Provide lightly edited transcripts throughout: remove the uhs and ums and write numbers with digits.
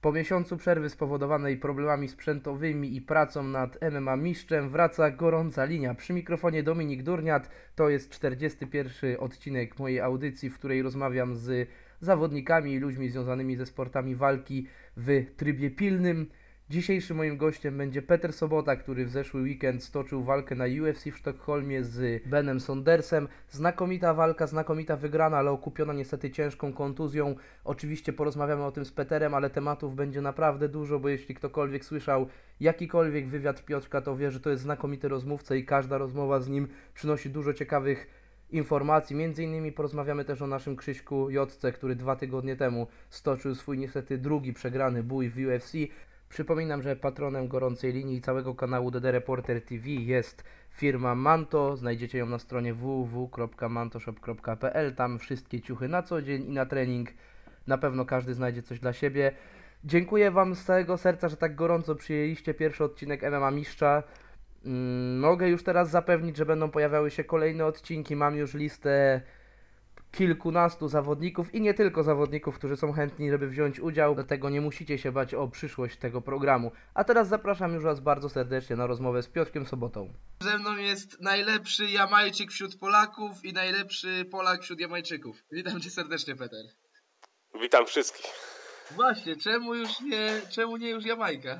Po miesiącu przerwy spowodowanej problemami sprzętowymi i pracą nad MMA Mistrzem wraca gorąca linia. Przy mikrofonie Dominik Durniat. To jest 41. odcinek mojej audycji, w której rozmawiam z zawodnikami i ludźmi związanymi ze sportami walki w trybie pilnym. Dzisiejszym moim gościem będzie Peter Sobota, który w zeszły weekend stoczył walkę na UFC w Sztokholmie z Benem Saundersem. Znakomita walka, znakomita wygrana, ale okupiona niestety ciężką kontuzją. Oczywiście porozmawiamy o tym z Peterem, ale tematów będzie naprawdę dużo, bo jeśli ktokolwiek słyszał jakikolwiek wywiad Piotrka, to wie, że to jest znakomity rozmówca i każda rozmowa z nim przynosi dużo ciekawych informacji. Między innymi porozmawiamy też o naszym Krzyśku Jotce, który 2 tygodnie temu stoczył swój niestety drugi przegrany bój w UFC. Przypominam, że patronem gorącej linii i całego kanału DD Reporter TV jest firma Manto. Znajdziecie ją na stronie www.mantoshop.pl. Tam wszystkie ciuchy na co dzień i na trening. Na pewno każdy znajdzie coś dla siebie. Dziękuję Wam z całego serca, że tak gorąco przyjęliście pierwszy odcinek MMA Mistrza. Mogę już teraz zapewnić, że będą pojawiały się kolejne odcinki. Mam już listę kilkunastu zawodników i nie tylko zawodników, którzy są chętni, żeby wziąć udział, dlatego nie musicie się bać o przyszłość tego programu. A teraz zapraszam już Was bardzo serdecznie na rozmowę z Piotrkiem Sobotą. Ze mną jest najlepszy Jamajczyk wśród Polaków i najlepszy Polak wśród Jamajczyków. Witam Cię serdecznie, Peter. Witam wszystkich. Właśnie, czemu nie już Jamajka?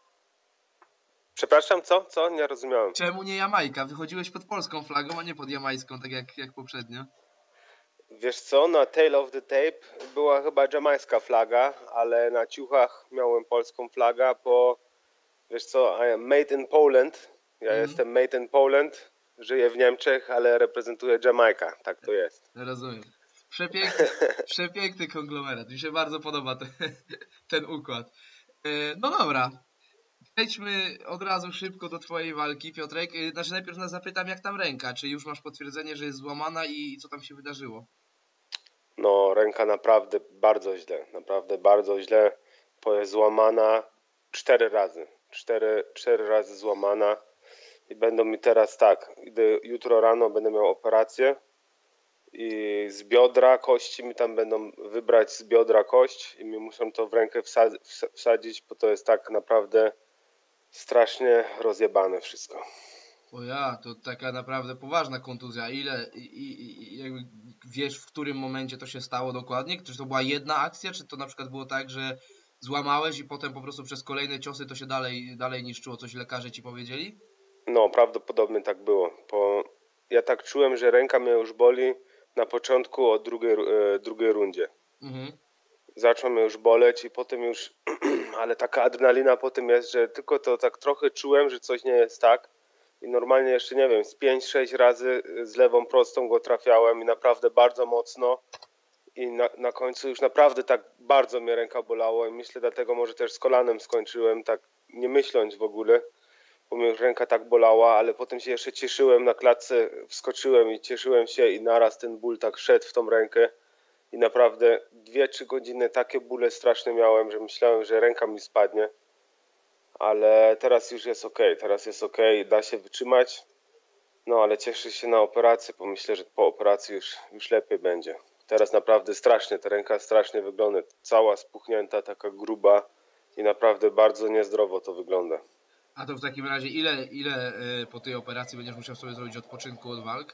Przepraszam, co? Co? Nie rozumiałem. Czemu nie Jamajka? Wychodziłeś pod polską flagą, a nie pod jamańską, tak jak poprzednio. Wiesz co, na Tale of the Tape była chyba jamańska flaga, ale na ciuchach miałem polską flagę, bo wiesz co, I am made in Poland. Ja jestem made in Poland, żyję w Niemczech, ale reprezentuję Jamajkę. Tak to jest. Rozumiem. Przepiękny konglomerat. Mi się bardzo podoba ten układ. No dobra. Przejdźmy od razu szybko do Twojej walki, Piotrek. Znaczy najpierw nas zapytam, jak tam ręka? Czy już masz potwierdzenie, że jest złamana i co tam się wydarzyło? No, ręka naprawdę bardzo źle. Naprawdę bardzo źle. Bo jest złamana 4 razy. 4 razy złamana. I będą mi teraz tak, jutro rano będę miał operację i z biodra kości mi tam będą wybrać z biodra kość i mi muszą to w rękę wsadzić, bo to jest tak naprawdę strasznie rozjebane wszystko. O ja, to taka naprawdę poważna kontuzja. Ile jakby wiesz, w którym momencie to się stało dokładnie? Czy to była jedna akcja, czy to na przykład było tak, że złamałeś i potem po prostu przez kolejne ciosy to się dalej niszczyło? Coś lekarze ci powiedzieli? No, prawdopodobnie tak było, bo ja tak czułem, że ręka mnie już boli na początku o drugiej rundzie. Zaczął mnie już boleć i potem już, ale taka adrenalina potem jest, że tylko to tak trochę czułem, że coś nie jest tak. I normalnie jeszcze, nie wiem, z 5-6 razy z lewą prostą go trafiałem i naprawdę bardzo mocno. I na końcu już naprawdę tak bardzo mnie ręka bolało i myślę, dlatego może też z kolanem skończyłem, tak nie myśląc w ogóle, bo mnie już ręka tak bolała, ale potem się jeszcze cieszyłem na klatce, wskoczyłem i cieszyłem się i naraz ten ból tak szedł w tą rękę. I naprawdę 2-3 godziny takie bóle straszne miałem, że myślałem, że ręka mi spadnie. Ale teraz już jest okej, da się wytrzymać. No ale cieszę się na operację, bo myślę, że po operacji już lepiej będzie. Teraz naprawdę strasznie, ta ręka strasznie wygląda. Cała spuchnięta, taka gruba i naprawdę bardzo niezdrowo to wygląda. A to w takim razie ile po tej operacji będziesz musiał sobie zrobić odpoczynku od walk?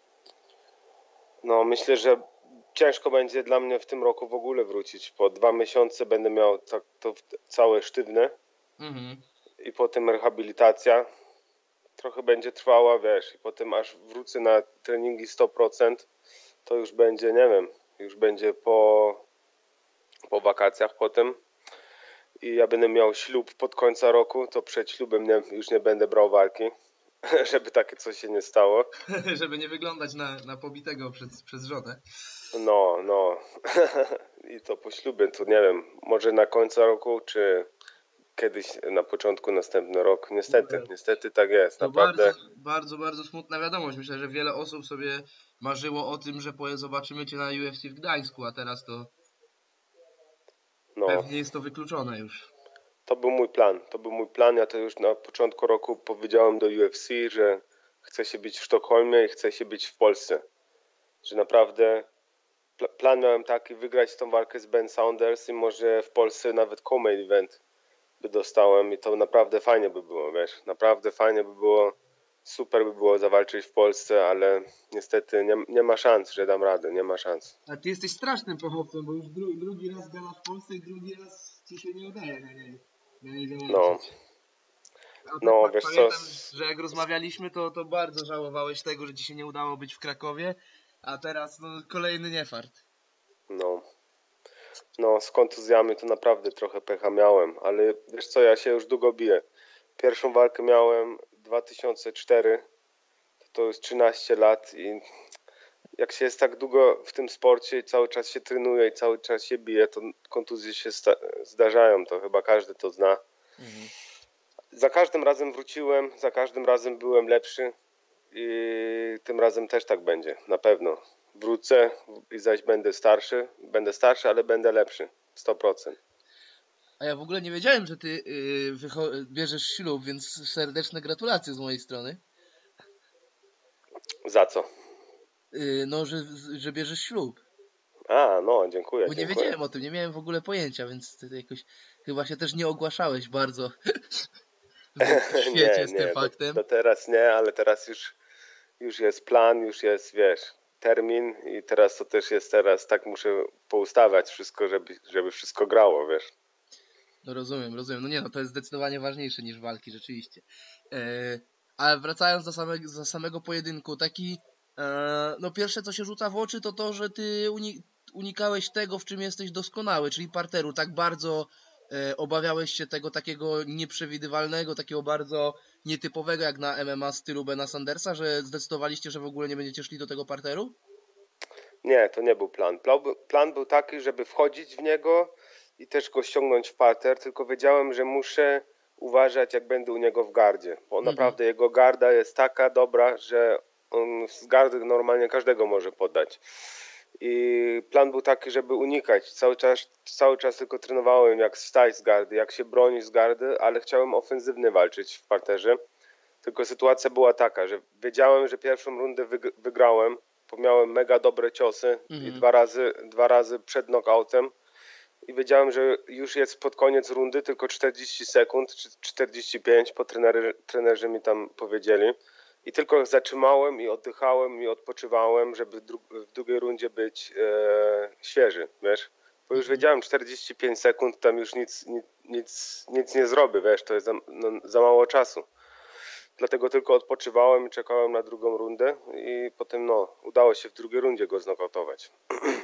No myślę, że ciężko będzie dla mnie w tym roku w ogóle wrócić. Po 2 miesiące będę miał tak to całe sztywne. I potem rehabilitacja trochę będzie trwała, wiesz, i potem aż wrócę na treningi 100%, to już będzie, nie wiem, już będzie po wakacjach potem i ja będę miał ślub pod końca roku, to przed ślubem już nie będę brał walki, żeby takie coś się nie stało. Żeby nie wyglądać na pobitego przez żonę. No. I to po ślubie, to nie wiem, może na końcu roku, czy kiedyś na początku następny rok. Niestety tak jest. To naprawdę. bardzo smutna wiadomość. Myślę, że wiele osób sobie marzyło o tym, że zobaczymy Cię na UFC w Gdańsku, a teraz to pewnie jest to wykluczone już. To był mój plan. Ja to już na początku roku powiedziałem do UFC, że chcę się bić w Sztokholmie i chcę się bić w Polsce. Że naprawdę plan miałem taki, wygrać tą walkę z Ben Saunders i może w Polsce nawet co-main event by dostałem i to naprawdę fajnie by było, wiesz, naprawdę fajnie by było, super by było zawalczyć w Polsce, ale niestety nie ma szans, że dam radę, nie ma szans. A ty jesteś strasznym pochopcem, bo już drugi raz gadasz w Polsce i drugi raz ci się nie udaje na niej zawalczyć. No, wiesz co... Pamiętam, że jak rozmawialiśmy, to bardzo żałowałeś tego, że ci się nie udało być w Krakowie, a teraz kolejny niefart. No, z kontuzjami to naprawdę trochę pecha miałem, ale wiesz co, ja się już długo biję. Pierwszą walkę miałem 2004, to już 13 lat i jak się jest tak długo w tym sporcie i cały czas się trenuje i cały czas się bije, to kontuzje się zdarzają, to chyba każdy to zna. Mhm. Za każdym razem wróciłem, za każdym razem byłem lepszy i tym razem też tak będzie, na pewno. Wrócę i zaś będę starszy, ale będę lepszy, 100%. A ja w ogóle nie wiedziałem, że ty bierzesz ślub, więc serdeczne gratulacje z mojej strony. Za co? No, że bierzesz ślub. A, no, dziękuję. Bo nie wiedziałem o tym, nie miałem w ogóle pojęcia, więc ty jakoś chyba się też nie ogłaszałeś bardzo w świecie z tym faktem. To teraz nie, ale teraz już jest plan, już jest, wiesz, termin i teraz to też jest tak muszę poustawiać wszystko, żeby wszystko grało, wiesz. No rozumiem. No nie, no to jest zdecydowanie ważniejsze niż walki, rzeczywiście. Ale wracając do samego pojedynku, taki no pierwsze co się rzuca w oczy to to, że ty unikałeś tego, w czym jesteś doskonały, czyli parteru. Tak bardzo obawiałeś się tego takiego nieprzewidywalnego, takiego bardzo nietypowego jak na MMA stylu Bena Sandersa, że zdecydowaliście, że w ogóle nie będziecie szli do tego parteru? Nie, to nie był plan. Plan był taki, żeby wchodzić w niego i też go ściągnąć w parter, tylko wiedziałem, że muszę uważać, jak będę u niego w gardzie, bo naprawdę jego garda jest taka dobra, że on z gardy normalnie każdego może poddać. I plan był taki, żeby unikać. Cały czas tylko trenowałem, jak wstać z gardy, jak się bronić z gardy, ale chciałem ofensywnie walczyć w parterze. Tylko sytuacja była taka, że wiedziałem, że pierwszą rundę wygrałem, bo miałem mega dobre ciosy i dwa razy przed knockoutem. I wiedziałem, że już jest pod koniec rundy, tylko 40 sekund, czy 45, bo trenerzy mi tam powiedzieli. I tylko zatrzymałem i oddychałem i odpoczywałem, żeby w drugiej rundzie być świeży, wiesz. Bo już wiedziałem, 45 sekund, tam już nic nie zrobię, wiesz, to jest za mało czasu. Dlatego tylko odpoczywałem i czekałem na drugą rundę i potem udało się w drugiej rundzie go znokautować.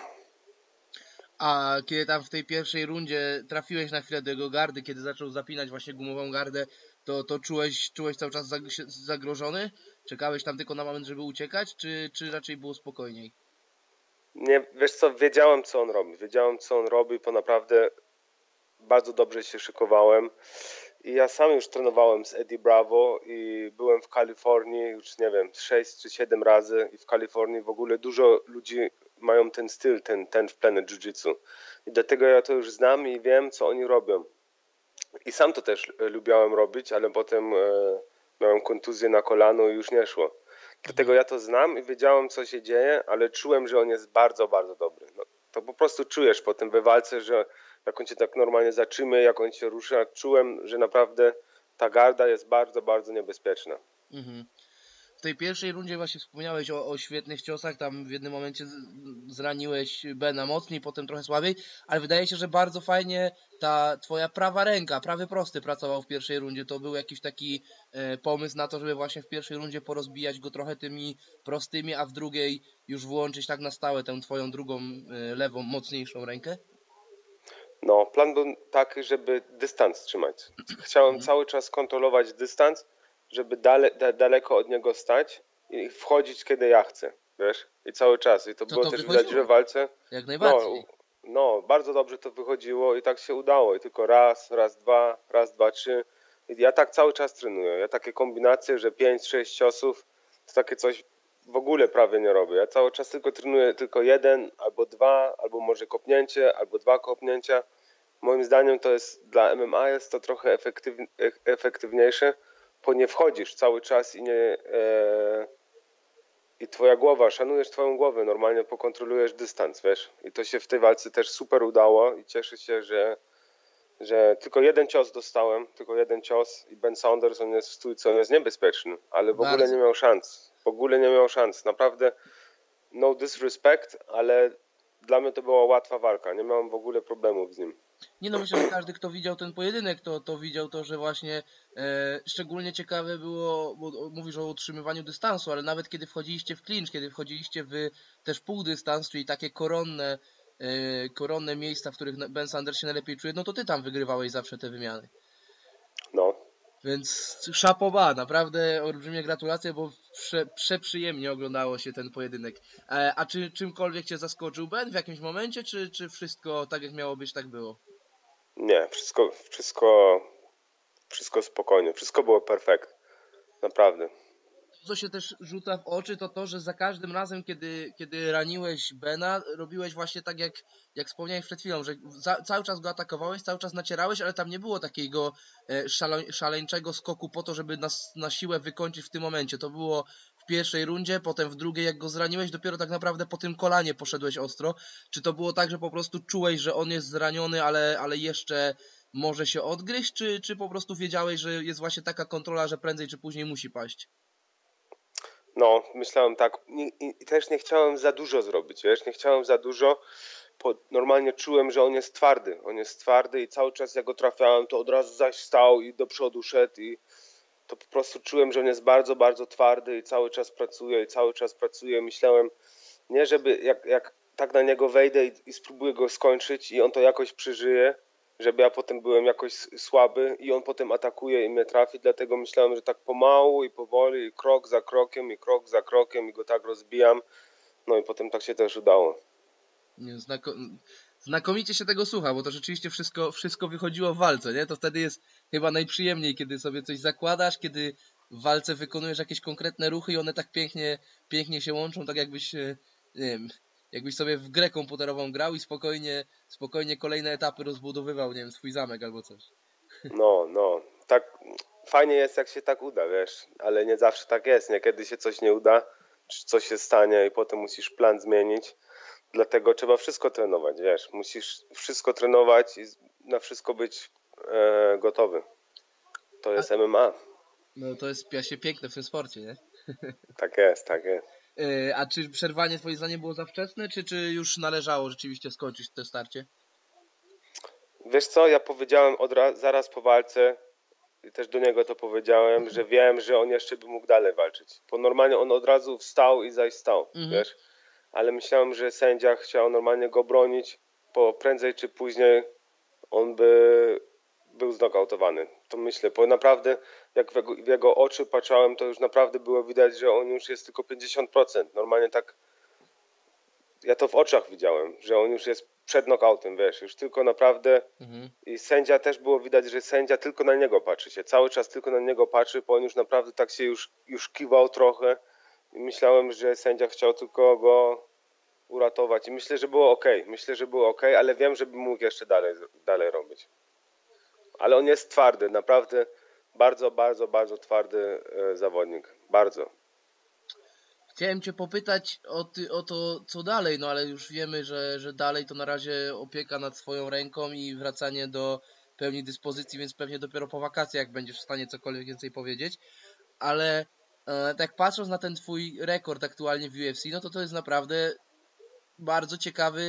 A kiedy tam w tej pierwszej rundzie trafiłeś na chwilę do jego gardy, kiedy zaczął zapinać właśnie gumową gardę, to czułeś cały czas zagrożony? Czekałeś tam tylko na moment, żeby uciekać, czy raczej było spokojniej? Nie, wiesz co, wiedziałem co on robi, bo naprawdę bardzo dobrze się szykowałem i ja sam już trenowałem z Eddie Bravo i byłem w Kalifornii już nie wiem 6 czy 7 razy i w Kalifornii w ogóle dużo ludzi mają ten styl, ten w Planet Jiu-Jitsu i dlatego ja to już znam i wiem co oni robią i sam to też lubiałem robić, ale potem miałem kontuzję na kolano i już nie szło. Dlatego ja to znam i wiedziałem co się dzieje, ale czułem, że on jest bardzo, bardzo dobry. No, to po prostu czujesz po tym walce, że jak on cię tak normalnie zatrzyma, jak on się rusza, czułem, że naprawdę ta garda jest bardzo, bardzo niebezpieczna. W tej pierwszej rundzie właśnie wspomniałeś o świetnych ciosach, tam w jednym momencie zraniłeś Bena mocniej, potem trochę słabiej, ale wydaje się, że bardzo fajnie ta twoja prawa ręka, prawy prosty pracował w pierwszej rundzie. To był jakiś taki pomysł na to, żeby właśnie w pierwszej rundzie porozbijać go trochę tymi prostymi, a w drugiej już włączyć tak na stałe tę twoją drugą, lewą, mocniejszą rękę? No, plan był taki, żeby dystans trzymać. Chciałem cały czas kontrolować dystans, żeby daleko od niego stać i wchodzić kiedy ja chcę, wiesz? I cały czas. I to było też widać w walce. Jak najbardziej. No, bardzo dobrze to wychodziło i tak się udało. I tylko raz, dwa, trzy. I ja tak cały czas trenuję. Ja takie kombinacje, że 5-6 ciosów, to takie coś w ogóle prawie nie robię. Ja cały czas tylko trenuję tylko jeden, albo dwa, albo może kopnięcie, albo dwa kopnięcia. Moim zdaniem to jest dla MMA jest to trochę efektywniejsze, bo nie wchodzisz cały czas i i twoja głowa, szanujesz twoją głowę, normalnie pokontrolujesz dystans, wiesz. I to się w tej walce też super udało i cieszę się, że tylko jeden cios dostałem, tylko jeden cios i Ben Saunders, on jest w stójce, on jest niebezpieczny, ale w ogóle Bardzo. nie miał szans. W ogóle nie miał szans. Naprawdę no disrespect, ale dla mnie to była łatwa walka. Nie miałem w ogóle problemów z nim. Nie no, myślę, że każdy, kto widział ten pojedynek, to widział to, że właśnie szczególnie ciekawe było, bo mówisz o utrzymywaniu dystansu, ale nawet kiedy wchodziliście w clinch, kiedy wchodziliście w też pół dystans, czyli takie koronne miejsca, w których Ben Saunders się najlepiej czuje, no to ty tam wygrywałeś zawsze te wymiany. No. Więc chapeau bas, naprawdę olbrzymie gratulacje, bo przeprzyjemnie oglądało się ten pojedynek. A czy czymkolwiek cię zaskoczył Ben w jakimś momencie, czy wszystko tak jak miało być, tak było? Nie, wszystko spokojnie. Wszystko było perfekt. Naprawdę. Co się też rzuca w oczy, to, że za każdym razem, kiedy raniłeś Bena, robiłeś właśnie tak, jak wspomniałeś przed chwilą, że cały czas go atakowałeś, cały czas nacierałeś, ale tam nie było takiego szaleńczego skoku po to, żeby na siłę wykończyć w tym momencie. To było w pierwszej rundzie, potem w drugiej, jak go zraniłeś, dopiero tak naprawdę po tym kolanie poszedłeś ostro. Czy to było tak, że po prostu czułeś, że on jest zraniony, ale jeszcze może się odgryźć, czy po prostu wiedziałeś, że jest właśnie taka kontrola, że prędzej czy później musi paść? No, myślałem tak i też nie chciałem za dużo zrobić, wiesz, nie chciałem za dużo. Normalnie czułem, że on jest twardy i cały czas jak go trafiałem, to od razu zaś stał i do przodu szedł i to po prostu czułem, że on jest bardzo, bardzo twardy i cały czas pracuje. Myślałem, nie żeby jak tak na niego wejdę i spróbuję go skończyć i on to jakoś przeżyje, żeby ja potem byłem jakoś słaby i on potem atakuje i mnie trafi, dlatego myślałem, że tak pomału i powoli, i krok za krokiem i go tak rozbijam, no i potem tak się też udało. Nie, znakomicie się tego słucha, bo to rzeczywiście wszystko wychodziło w walce, nie? To wtedy jest chyba najprzyjemniej, kiedy sobie coś zakładasz, kiedy w walce wykonujesz jakieś konkretne ruchy i one tak pięknie się łączą, tak jakbyś, nie wiem, jakbyś sobie w grę komputerową grał i spokojnie kolejne etapy rozbudowywał, nie wiem, swój zamek albo coś. No, tak fajnie jest jak się tak uda, wiesz, ale nie zawsze tak jest, niekiedy się coś nie uda, czy coś się stanie i potem musisz plan zmienić. Dlatego trzeba wszystko trenować, wiesz. Musisz wszystko trenować i na wszystko być gotowy. To jest MMA. No to jest się piękne w tym sporcie, nie? Tak jest. A czy przerwanie twoim zdaniem było za wczesne, czy już należało rzeczywiście skończyć to starcie? Wiesz co, ja powiedziałem zaraz po walce i też do niego to powiedziałem, że wiem, że on jeszcze by mógł dalej walczyć. Bo normalnie on od razu wstał i zaś stał, wiesz. Ale myślałem, że sędzia chciał normalnie go bronić, bo prędzej czy później on by był znokautowany. To myślę, bo naprawdę jak w jego oczy patrzałem, to już naprawdę było widać, że on już jest tylko 50%. Normalnie tak, ja to w oczach widziałem, że on już jest przed knockoutem, wiesz, już tylko naprawdę i sędzia też było widać, że sędzia tylko na niego patrzy się, cały czas tylko na niego patrzy, bo on już naprawdę tak się już kiwał trochę i myślałem, że sędzia chciał tylko go uratować i myślę, że było ok, ale wiem, że by mógł jeszcze dalej robić. Ale on jest twardy, naprawdę bardzo twardy zawodnik. Bardzo. Chciałem cię popytać o to, co dalej, no ale już wiemy, że dalej to na razie opieka nad swoją ręką i wracanie do pełni dyspozycji, więc pewnie dopiero po wakacjach będziesz w stanie cokolwiek więcej powiedzieć. Ale tak patrząc na ten twój rekord aktualnie w UFC, no to jest naprawdę bardzo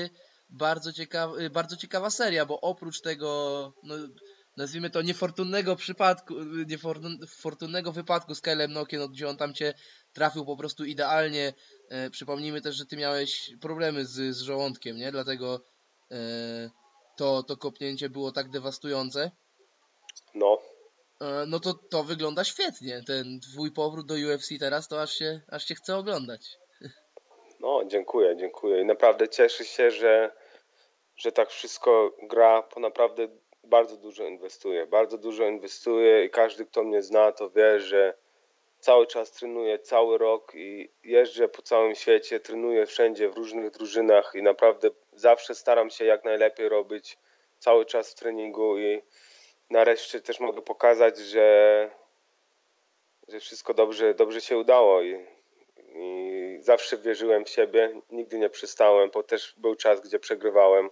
ciekawa seria, bo oprócz tego, no, nazwijmy to niefortunnego wypadku z Kylem Nokiem, no, gdzie on tam cię trafił po prostu idealnie. Przypomnijmy też, że ty miałeś problemy z żołądkiem, nie? Dlatego to kopnięcie było tak dewastujące. No. No to wygląda świetnie. Ten twój powrót do UFC teraz to aż się chce oglądać. No, dziękuję. I naprawdę cieszę się, że tak wszystko gra, bo naprawdę bardzo dużo inwestuję i każdy, kto mnie zna, to wie, że cały czas trenuję, cały rok i jeżdżę po całym świecie, trenuję wszędzie, w różnych drużynach i naprawdę zawsze staram się jak najlepiej robić cały czas w treningu i nareszcie też mogę pokazać, że wszystko dobrze się udało i i zawsze wierzyłem w siebie, nigdy nie przestałem, bo też był czas, gdzie przegrywałem,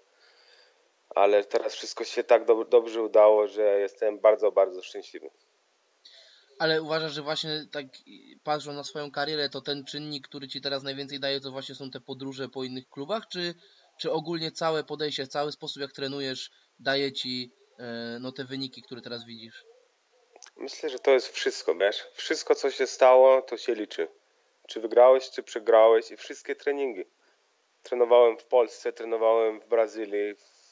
ale teraz wszystko się tak dobrze udało, że jestem bardzo, bardzo szczęśliwy. Ale uważasz, że właśnie tak patrząc na swoją karierę, to ten czynnik, który ci teraz najwięcej daje, to właśnie są te podróże po innych klubach, czy ogólnie całe podejście, cały sposób jak trenujesz daje ci no te wyniki, które teraz widzisz? Myślę, że to jest wszystko, wiesz? Wszystko, co się stało, to się liczy. Czy wygrałeś, czy przegrałeś i wszystkie treningi. Trenowałem w Polsce, trenowałem w Brazylii,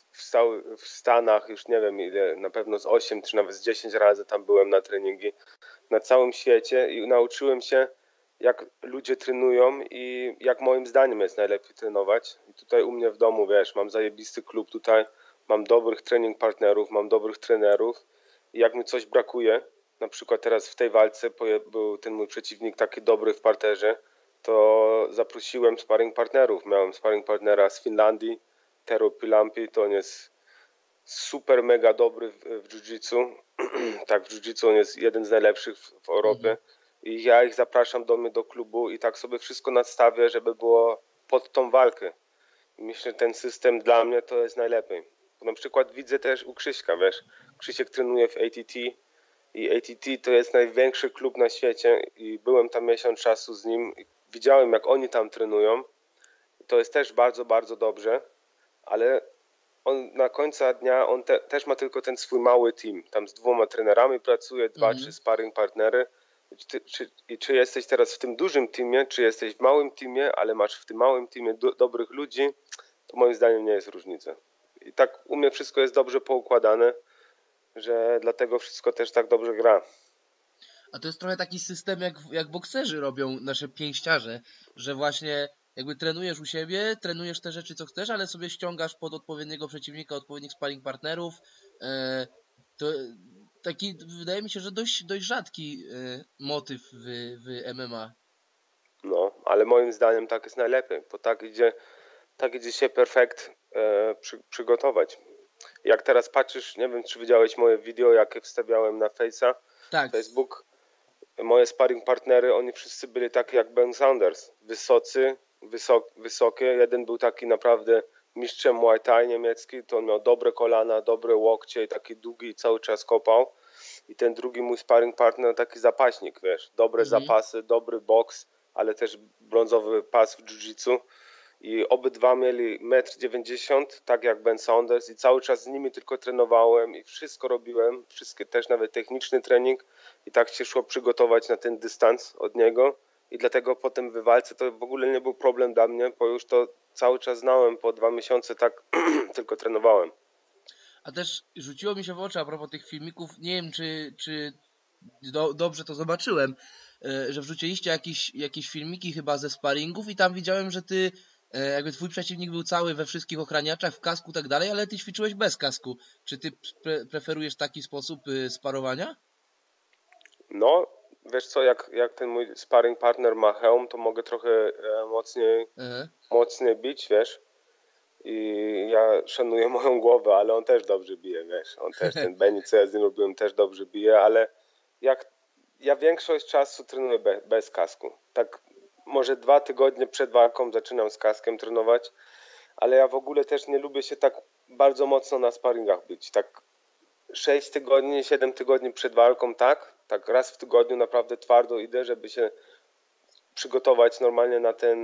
w Stanach, już nie wiem ile, na pewno z 8 czy nawet z 10 razy tam byłem na treningi. Na całym świecie i nauczyłem się, jak ludzie trenują i jak moim zdaniem jest najlepiej trenować. I tutaj u mnie w domu, wiesz, mam zajebisty klub tutaj, mam dobrych trening partnerów, mam dobrych trenerów i jak mi coś brakuje, na przykład teraz w tej walce był ten mój przeciwnik taki dobry w parterze, to zaprosiłem sparring partnerów. Miałem sparring partnera z Finlandii, Tero Pilampi, to on jest super mega dobry w jiu-jitsu. Tak, w jiu-jitsu on jest jeden z najlepszych w Europie. I ja ich zapraszam do mnie do klubu i tak sobie wszystko nastawię, żeby było pod tą walkę. I myślę, że ten system dla mnie to jest najlepiej. Bo na przykład widzę też u Krzyśka, wiesz, Krzysiek trenuje w ATT i ATT to jest największy klub na świecie i byłem tam miesiąc czasu z nim i widziałem, jak oni tam trenują. To jest też bardzo, bardzo dobrze, ale on na końca dnia, on też ma tylko ten swój mały team. Tam z 2 trenerami pracuje, 2-3 sparring partnery. Czy jesteś teraz w tym dużym teamie, czy jesteś w małym teamie, ale masz w tym małym teamie dobrych ludzi, to moim zdaniem nie jest różnica. I tak u mnie wszystko jest dobrze poukładane, że dlatego wszystko też tak dobrze gra. A to jest trochę taki system, jak bokserzy robią, nasze pięściarze, że właśnie jakby trenujesz u siebie, trenujesz te rzeczy, co chcesz, ale sobie ściągasz pod odpowiedniego przeciwnika, odpowiednich sparring partnerów. To taki, wydaje mi się, że dość rzadki motyw w MMA. No, ale moim zdaniem tak jest najlepiej, bo tak idzie się perfekt przygotować. Jak teraz patrzysz, nie wiem, czy widziałeś moje wideo, jakie wstawiałem na Tak. Facebook. Moje sparring partnery, oni wszyscy byli takie jak Ben Saunders. Wysokie. Jeden był taki naprawdę mistrzem Muay Thai niemiecki, to on miał dobre kolana, dobre łokcie i taki długi i cały czas kopał. I ten drugi mój sparring partner, taki zapaśnik, wiesz, dobre zapasy, dobry boks, ale też brązowy pas w jiu-jitsu. I obydwa mieli 1,90 m, tak jak Ben Saunders i cały czas z nimi tylko trenowałem i wszystko robiłem, wszystkie też nawet techniczny trening i tak się szło przygotować na ten dystans od niego i dlatego potem w walce to w ogóle nie był problem dla mnie, bo już to cały czas znałem, po 2 miesiące tak tylko trenowałem. A też rzuciło mi się w oczy a propos tych filmików, nie wiem czy dobrze to zobaczyłem, że wrzuciliście jakieś filmiki chyba ze sparingów i tam widziałem, że ty jakby twój przeciwnik był cały we wszystkich ochraniaczach, w kasku i tak dalej, ale ty ćwiczyłeś bez kasku. Czy ty preferujesz taki sposób sparowania? No, wiesz co, jak ten mój sparring partner ma hełm, to mogę trochę mocniej bić, wiesz. I ja szanuję moją głowę, ale on też dobrze bije, wiesz. On też, ten Benny, co ja z nim robiłem, też dobrze bije, ale ja większość czasu trenuję bez kasku. Tak może 2 tygodnie przed walką zaczynam z kaskiem trenować, ale ja w ogóle też nie lubię się tak bardzo mocno na sparingach bić. Tak 6 tygodni, 7 tygodni przed walką, tak raz w tygodniu naprawdę twardo idę, żeby się przygotować normalnie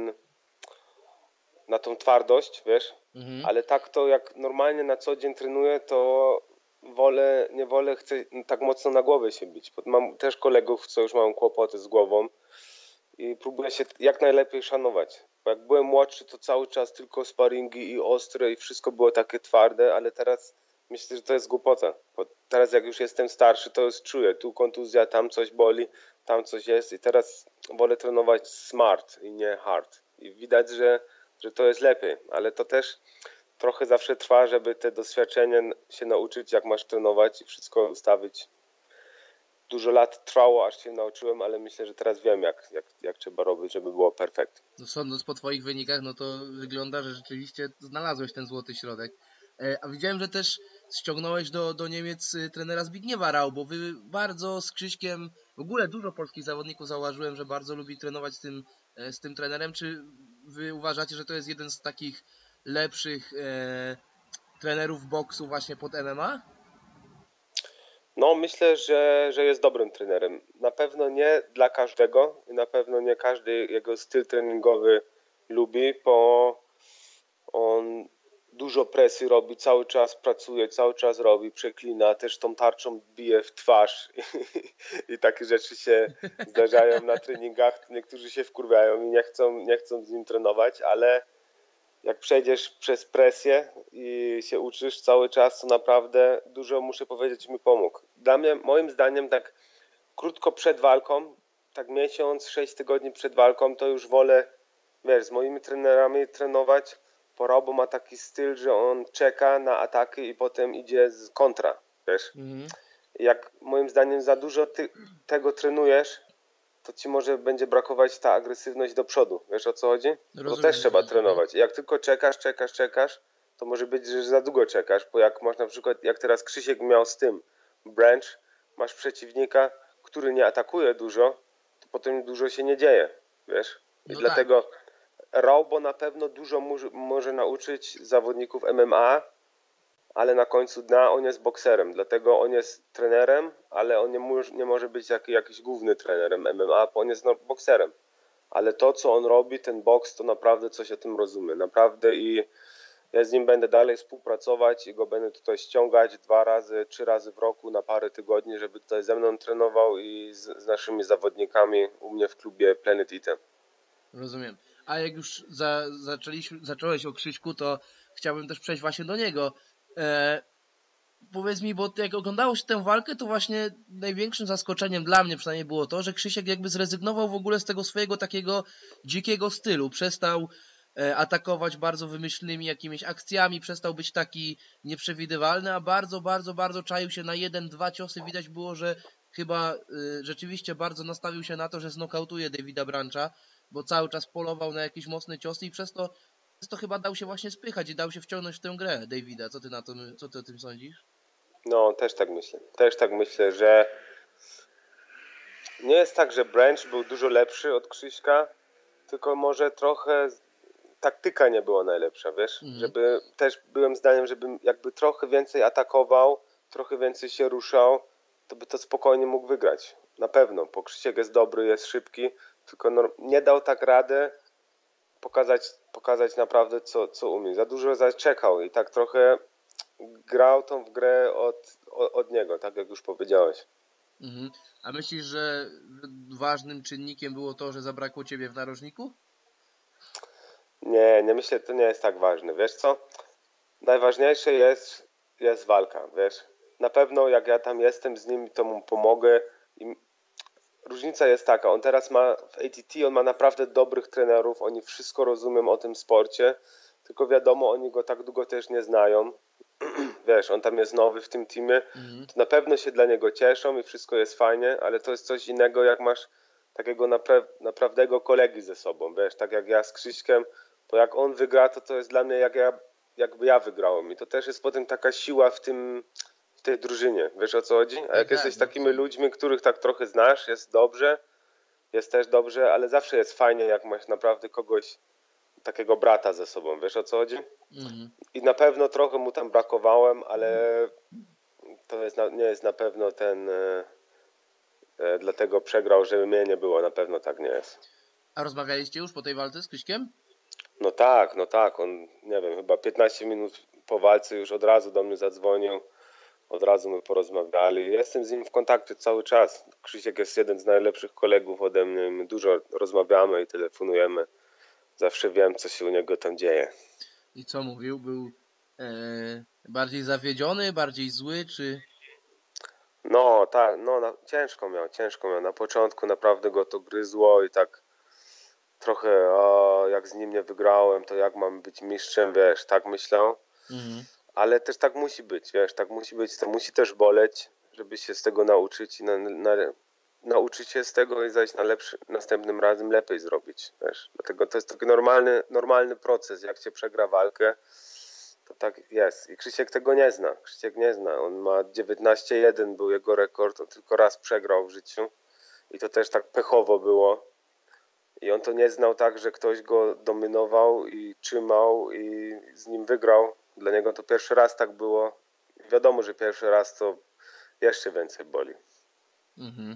na tą twardość, wiesz, ale tak to jak normalnie na co dzień trenuję, to nie wolę, chcę tak mocno na głowę się bić. Mam też kolegów, co już mają kłopoty z głową i próbuję się jak najlepiej szanować. Bo jak byłem młodszy, to cały czas tylko sparingi i ostre i wszystko było takie twarde, ale teraz myślę, że to jest głupota. Bo teraz jak już jestem starszy, to już czuję, tu kontuzja, tam coś boli, tam coś jest i teraz wolę trenować smart i nie hard. I widać, że to jest lepiej, ale to też trochę zawsze trwa, żeby te doświadczenie się nauczyć, jak masz trenować i wszystko ustawić. Dużo lat trwało, aż się nauczyłem, ale myślę, że teraz wiem, jak trzeba robić, żeby było perfekt. No sądząc po twoich wynikach, no to wygląda, że rzeczywiście znalazłeś ten złoty środek. A widziałem, że też ściągnąłeś do Niemiec trenera Zbigniewa Rau, bo wy bardzo z Krzyśkiem, w ogóle dużo polskich zawodników zauważyłem, że bardzo lubi trenować z tym z tym trenerem? Czy wy uważacie, że to jest jeden z takich lepszych trenerów boksu właśnie pod MMA? No, myślę, że jest dobrym trenerem. Na pewno nie dla każdego i na pewno nie każdy jego styl treningowy lubi, bo on dużo presji robi, cały czas pracuje, cały czas robi, przeklina, też tą tarczą bije w twarz i takie rzeczy się zdarzają na treningach. Niektórzy się wkurwiają i nie chcą z nim trenować, ale jak przejdziesz przez presję i się uczysz cały czas, to naprawdę dużo, muszę powiedzieć, mi pomógł. Dla mnie, moim zdaniem, tak krótko przed walką, tak miesiąc, 6 tygodni przed walką, to już wolę, wiesz, z moimi trenerami trenować, bo Robo ma taki styl, że on czeka na ataki i potem idzie z kontra, wiesz. Jak moim zdaniem za dużo tego trenujesz, to ci może będzie brakować ta agresywność do przodu. Wiesz, o co chodzi? To też trzeba trenować. Jak tylko czekasz, to może być, że za długo czekasz, bo jak masz na przykład, jak teraz Krzysiek miał z tym Branch, masz przeciwnika, który nie atakuje dużo, to potem dużo się nie dzieje, wiesz? I dlatego Robo na pewno dużo może nauczyć zawodników MMA, ale na końcu dnia on jest bokserem, dlatego on jest trenerem, ale on nie może być jakiś główny trenerem MMA, bo on jest bokserem. Ale to, co on robi, ten boks, to naprawdę coś o tym rozumie. Naprawdę i ja z nim będę dalej współpracować i go będę tutaj ściągać 2 razy, 3 razy w roku na parę tygodni, żeby tutaj ze mną trenował i z naszymi zawodnikami u mnie w klubie Planet Eater. Rozumiem. A jak już zacząłeś o Krzyśku, to chciałbym też przejść właśnie do niego. Powiedz mi, bo jak oglądało się tę walkę, to właśnie największym zaskoczeniem dla mnie przynajmniej było to, że Krzysiek jakby zrezygnował w ogóle z tego swojego takiego dzikiego stylu. Przestał atakować bardzo wymyślnymi jakimiś akcjami, przestał być taki nieprzewidywalny, a bardzo czaił się na 1-2 ciosy. Widać było, że chyba rzeczywiście bardzo nastawił się na to, że znokautuje Davida Brancha, bo cały czas polował na jakieś mocne ciosy i przez to chyba dał się właśnie spychać i dał się wciągnąć w tę grę Davida. Co ty o tym sądzisz? No, też tak myślę. Też tak myślę, że nie jest tak, że Branch był dużo lepszy od Krzyśka, tylko może trochę taktyka nie była najlepsza, wiesz? Żeby też byłem zdaniem, żeby jakby trochę więcej atakował, trochę więcej się ruszał, to by to spokojnie mógł wygrać. Na pewno, bo Krzysiek jest dobry, jest szybki, tylko nie dał tak rady pokazać naprawdę co umie. Za dużo zaczekał i tak trochę grał tą w grę od niego, tak jak już powiedziałeś. A myślisz, że ważnym czynnikiem było to, że zabrakło ciebie w narożniku? Nie myślę, to nie jest tak ważne. Wiesz co? Najważniejsze jest walka, wiesz? Na pewno jak ja tam jestem z nim, to mu pomogę. I różnica jest taka, on teraz ma w ATT, on ma naprawdę dobrych trenerów, oni wszystko rozumią o tym sporcie, tylko wiadomo, oni go tak długo też nie znają. Wiesz, on tam jest nowy w tym teamie, to na pewno się dla niego cieszą i wszystko jest fajnie, ale to jest coś innego, jak masz takiego naprawdę kolegi ze sobą, wiesz, tak jak ja z Krzyśkiem, bo jak on wygra, to jest dla mnie jakby ja wygrałem i to też jest potem taka siła w tej drużynie, wiesz o co chodzi? A jak jesteś takimi ludźmi, których tak trochę znasz, jest też dobrze, ale zawsze jest fajnie, jak masz naprawdę kogoś, takiego brata ze sobą, wiesz o co chodzi? I na pewno trochę mu tam brakowałem, ale to nie jest na pewno dlatego przegrał, żeby mnie nie było, na pewno tak nie jest. A rozmawialiście już po tej walce z Krzyśkiem? No tak, on, nie wiem, chyba 15 minut po walce już od razu do mnie zadzwonił, od razu my porozmawiali. Jestem z nim w kontakcie cały czas. Krzysiek jest jeden z najlepszych kolegów ode mnie, my dużo rozmawiamy i telefonujemy. Zawsze wiem, co się u niego tam dzieje. I co mówił? Był bardziej zawiedziony, bardziej zły, czy... No tak, ciężko miał. Na początku naprawdę go to gryzło i tak trochę, jak z nim nie wygrałem, to jak mam być mistrzem, wiesz, tak myślał. Ale też tak musi być, wiesz, tak musi być, to musi też boleć, żeby się z tego nauczyć i nauczyć się z tego i zajść następnym razem lepiej zrobić, wiesz. Dlatego to jest taki normalny proces, jak się przegra walkę, to tak jest. I Krzysiek tego nie zna. On ma 19-1, był jego rekord, on tylko raz przegrał w życiu i to też tak pechowo było. I on to nie znał tak, że ktoś go dominował i trzymał i z nim wygrał. Dla niego to pierwszy raz tak było. Wiadomo, że pierwszy raz to jeszcze więcej boli. Mhm.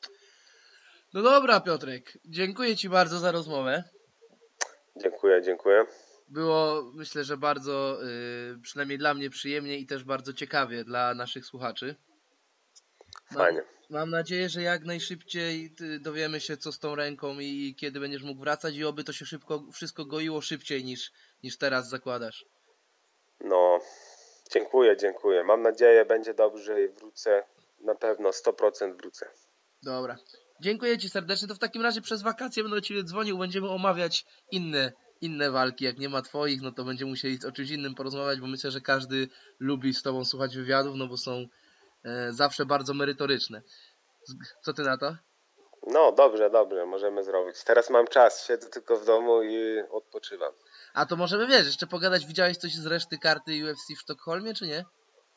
No dobra, Piotrek, dziękuję Ci bardzo za rozmowę. Dziękuję. Było, myślę, że bardzo, przynajmniej dla mnie, przyjemnie i też bardzo ciekawie dla naszych słuchaczy. Fajnie. Mam nadzieję, że jak najszybciej dowiemy się, co z tą ręką i kiedy będziesz mógł wracać i oby to się wszystko goiło szybciej niż teraz zakładasz. No, dziękuję. Mam nadzieję, będzie dobrze i wrócę. Na pewno 100% wrócę. Dobra. Dziękuję Ci serdecznie. To w takim razie przez wakacje będę do Ciebie dzwonił. Będziemy omawiać inne walki. Jak nie ma Twoich, no to będziemy musieli o czymś innym porozmawiać, bo myślę, że każdy lubi z Tobą słuchać wywiadów, no bo są zawsze bardzo merytoryczne. Co Ty na to? No, dobrze, możemy zrobić. Teraz mam czas, siedzę tylko w domu i odpoczywam. A to możemy, wiesz, jeszcze pogadać. Widziałeś coś z reszty karty UFC w Sztokholmie, czy nie?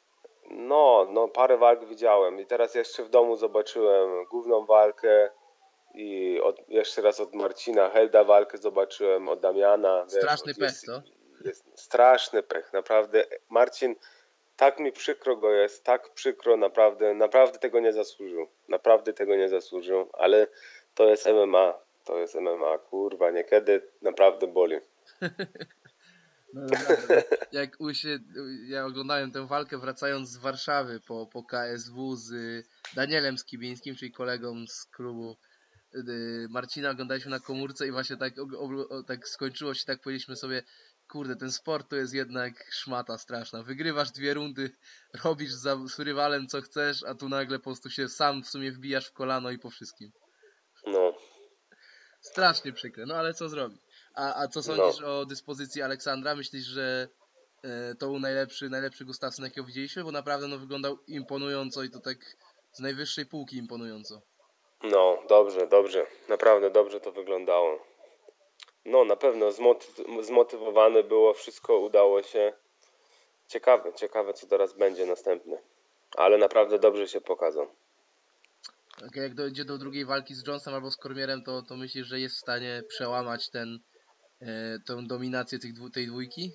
No, parę walk widziałem i teraz jeszcze w domu zobaczyłem główną walkę i jeszcze raz od Marcina Helda walkę zobaczyłem, od Damiana. Straszny pech, co? Jest straszny pech, naprawdę. Marcin, tak mi przykro go jest, tak przykro, naprawdę tego nie zasłużył. Naprawdę tego nie zasłużył, ale to jest MMA, kurwa, niekiedy naprawdę boli. No naprawdę, ja oglądałem tę walkę wracając z Warszawy po KSW z Danielem Skibińskim, czyli kolegą z klubu Marcina. Oglądaliśmy na komórce i właśnie tak skończyło się, tak powiedzieliśmy sobie, kurde, ten sport to jest jednak szmata straszna. Wygrywasz 2 rundy, robisz z rywalem co chcesz, a tu nagle po prostu się sam w sumie wbijasz w kolano i po wszystkim. No. Strasznie przykre, no ale co zrobić? A co sądzisz o dyspozycji Aleksandra? Myślisz, że to był najlepszy Gustafsson, jakiego widzieliśmy? Bo naprawdę wyglądał imponująco i to tak z najwyższej półki imponująco. No, dobrze. Naprawdę dobrze to wyglądało. No, na pewno zmotywowane było, wszystko udało się. Ciekawe co teraz będzie następne. Ale naprawdę dobrze się pokazał. Jak dojdzie do drugiej walki z Jonesem albo z Cormierem, to myślisz, że jest w stanie przełamać tę dominację tej dwójki?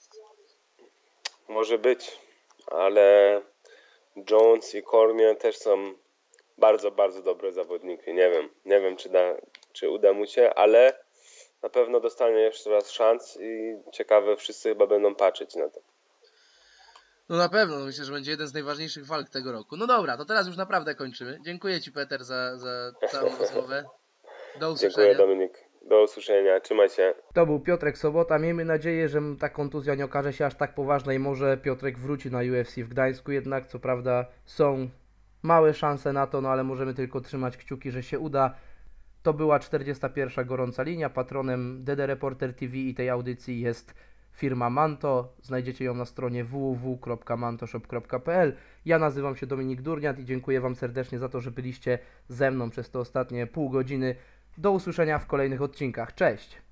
Może być, ale Jones i Cormier też są bardzo, bardzo dobre zawodniki. Nie wiem czy uda mu się, ale na pewno dostanie jeszcze raz szans i ciekawe, wszyscy chyba będą patrzeć na to. No na pewno, myślę, że będzie jeden z najważniejszych walk tego roku. No dobra, to teraz już naprawdę kończymy. Dziękuję Ci, Peter, za całą rozmowę. Do usłyszenia. Dziękuję, Dominik. Do usłyszenia. Trzymaj się. To był Piotrek Sobota. Miejmy nadzieję, że ta kontuzja nie okaże się aż tak poważna i może Piotrek wróci na UFC w Gdańsku. Jednak co prawda są małe szanse na to, no ale możemy tylko trzymać kciuki, że się uda. To była 41. Gorąca Linia. Patronem DD Reporter TV i tej audycji jest firma Manto. Znajdziecie ją na stronie www.mantoshop.pl. Ja nazywam się Dominik Durniat i dziękuję Wam serdecznie za to, że byliście ze mną przez te ostatnie pół godziny. Do usłyszenia w kolejnych odcinkach. Cześć!